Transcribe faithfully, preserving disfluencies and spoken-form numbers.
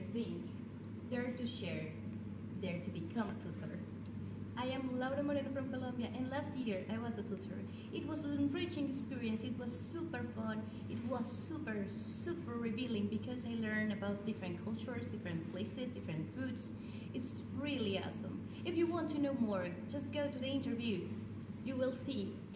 think, dare to share, dare to become a tutor. I am Laura Moreno from Colombia, and last year I was a tutor. It was an enriching experience, it was super fun, it was super, super revealing because I learned about different cultures, different places, different foods. It's really awesome. If you want to know more, just go to the interview. You will see